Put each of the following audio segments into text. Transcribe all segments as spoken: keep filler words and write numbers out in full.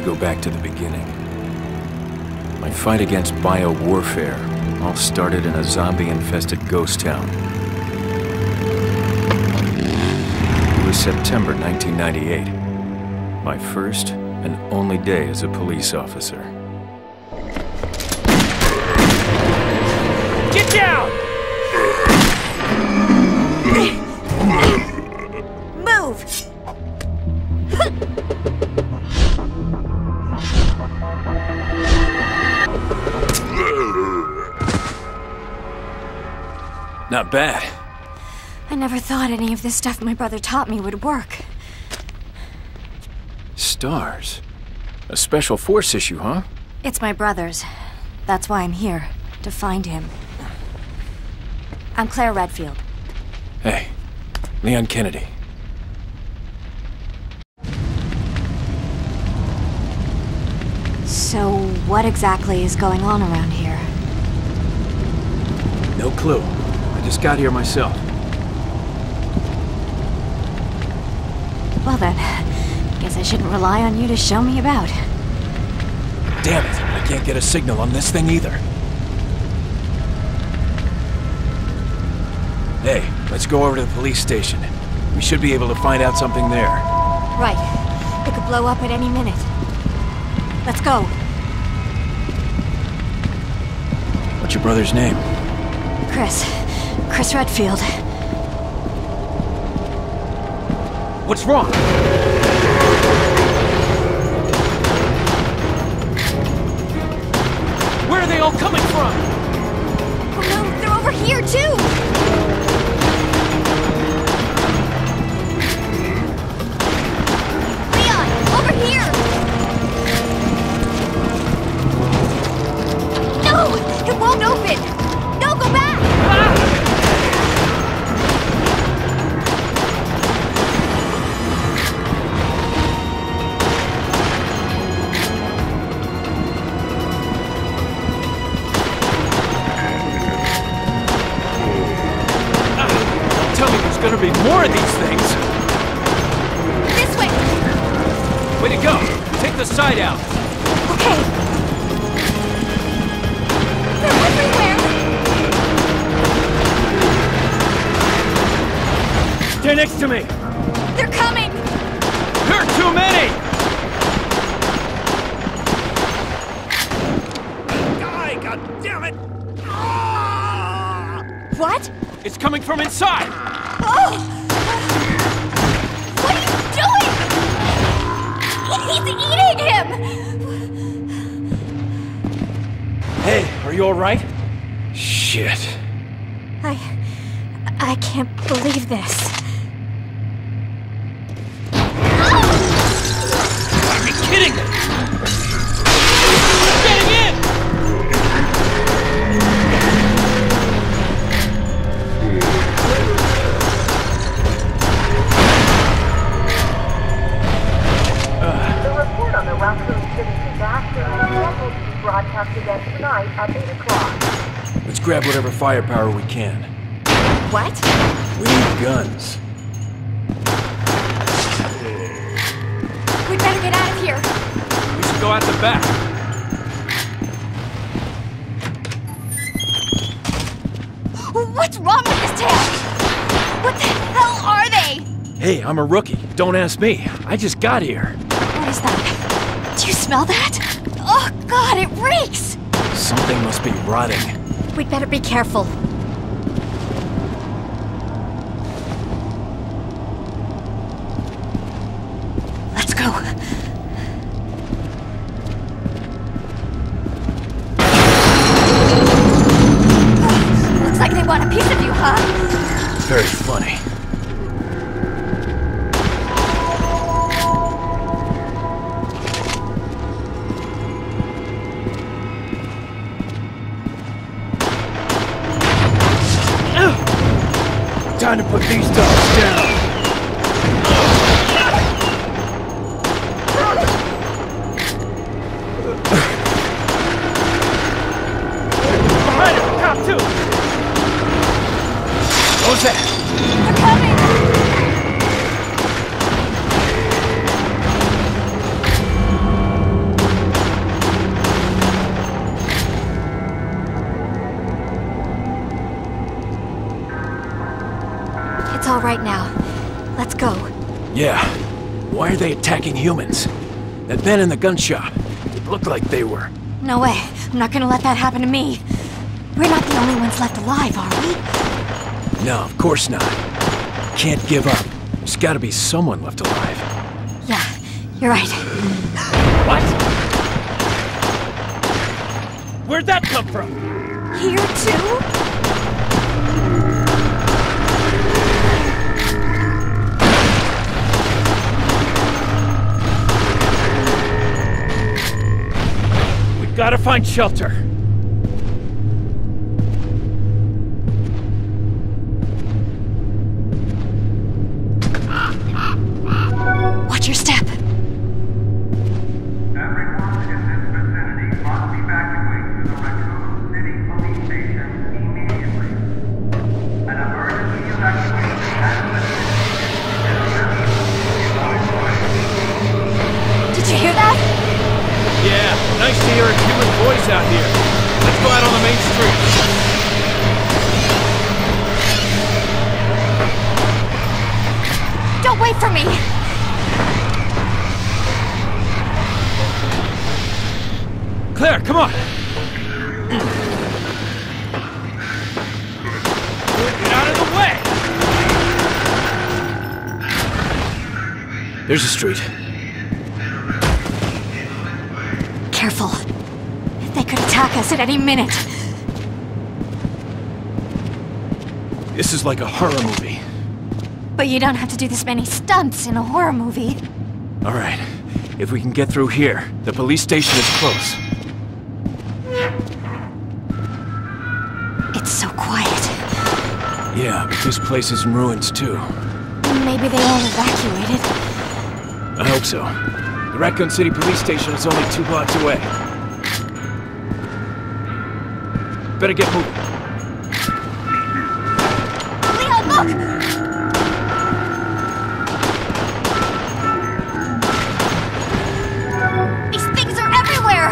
go back to the beginning. My fight against bio-warfare all started in a zombie-infested ghost town. It was September nineteen ninety-eight, my first and only day as a police officer. Get down! Move! Not bad. I never thought any of this stuff my brother taught me would work. Stars? A special force issue, huh? It's my brother's. That's why I'm here, to find him. I'm Claire Redfield. Hey, Leon Kennedy. So, what exactly is going on around here? No clue. I just got here myself. Well then, guess I shouldn't rely on you to show me about. Damn it, I can't get a signal on this thing either. Hey, let's go over to the police station. We should be able to find out something there. Right. It could blow up at any minute. Let's go. What's your brother's name? Chris. Chris Redfield. What's wrong? Where are they all coming from? Oh no, they're over here too! Leon, over here! No! It won't open! No, go back! Ah! Gonna be more of these things. This way! Way to go! Take the side out. Okay. They're everywhere! Stay next to me! They're coming! There are too many! Die, goddammit! Ah! What? It's coming from inside! Oh! What are you doing? He's eating him! Hey, are you alright? Shit. I... I can't believe this. Are you kidding me? Getting in! Broadcast again tonight at eight o'clock. Let's grab whatever firepower we can. What? We need guns. We'd better get out of here. We should go out the back. What's wrong with this town? What the hell are they? Hey, I'm a rookie. Don't ask me. I just got here. What is that? Do you smell that? Oh God, it reeks! Something must be rotting. We'd better be careful. Let's go. Looks like they want a piece of you, huh? Very funny. Time to put these dogs down. Behind him! Cop two! What was that? They're coming! It's all right now. Let's go. Yeah. Why are they attacking humans? That men in the gun shop. It looked like they were. No way. I'm not gonna let that happen to me. We're not the only ones left alive, are we? No, of course not. Can't give up. There's gotta be someone left alive. Yeah, you're right. What? Where'd that come from? Here too? We gotta find shelter. Watch your step. Everyone in this vicinity must evacuate to the Raccoon City Police Station immediately. An emergency evacuation has been initiated. Did you hear that? Yeah, nice to hear a human voice out here. Let's go out on the main street. Don't wait for me! Claire, come on! Get out of the way! There's a street. Careful. They could attack us at any minute. This is like a horror movie. But you don't have to do this many stunts in a horror movie. All right. If we can get through here, the police station is close. It's so quiet. Yeah, but this place is in ruins too. Maybe they all evacuated. I hope so. The Raccoon City Police Station is only two blocks away. Better get moving. Leon, look! These things are everywhere!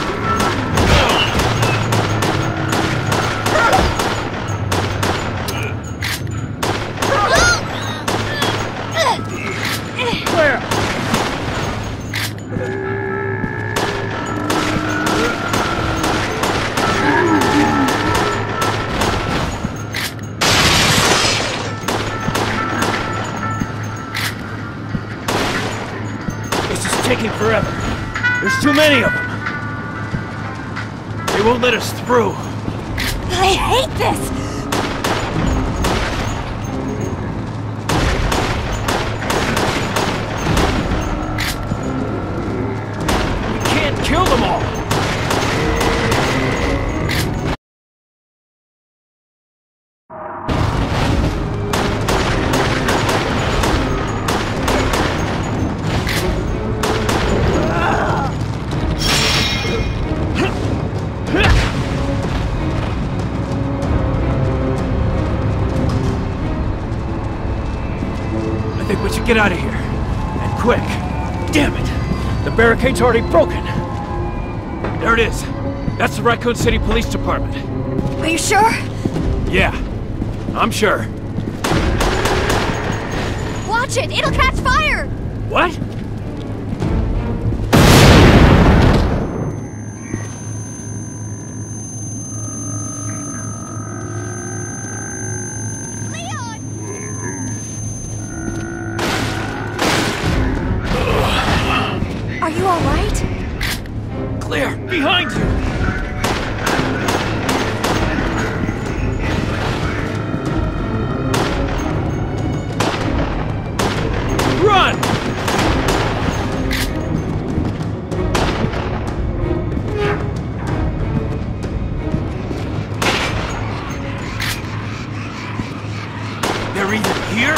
Claire! This is taking forever. There's too many of them. They won't let us through. I hate this! We can't kill them all. I think we should get out of here. And quick. Damn it! The barricade's already broken. There it is. That's the Raccoon City Police Department. Are you sure? Yeah, I'm sure. Watch it! It'll catch fire! What? Are you all right? Claire, behind you! Run! They're either here?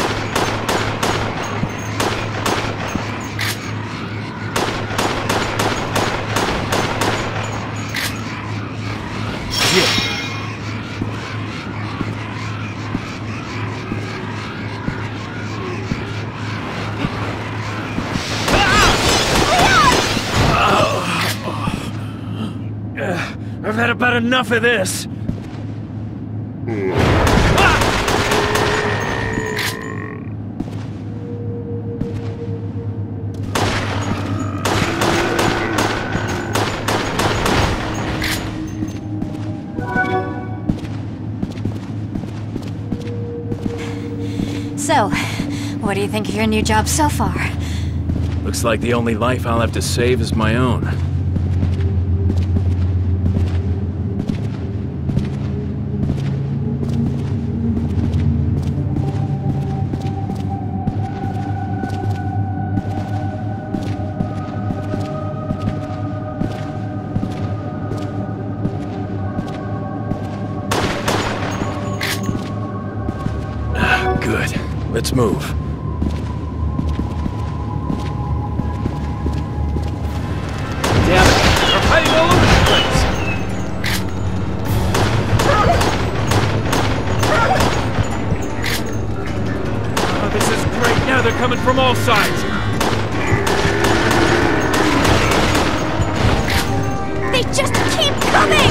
I've had about enough of this. Ah! So, what do you think of your new job so far? Looks like the only life I'll have to save is my own. Good. Let's move. Damn it! We're fighting all over the place! Oh, this is great! Now they're coming from all sides! They just keep coming!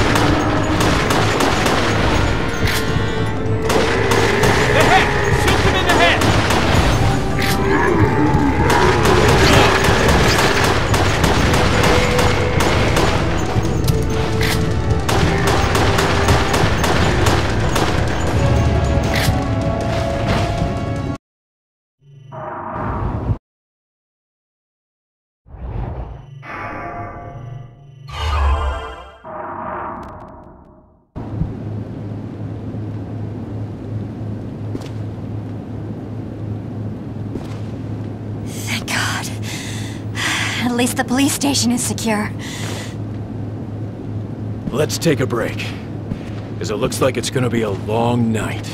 The head! Shoot them in the head! Thank God. At least the police station is secure. Let's take a break, because it looks like it's gonna be a long night.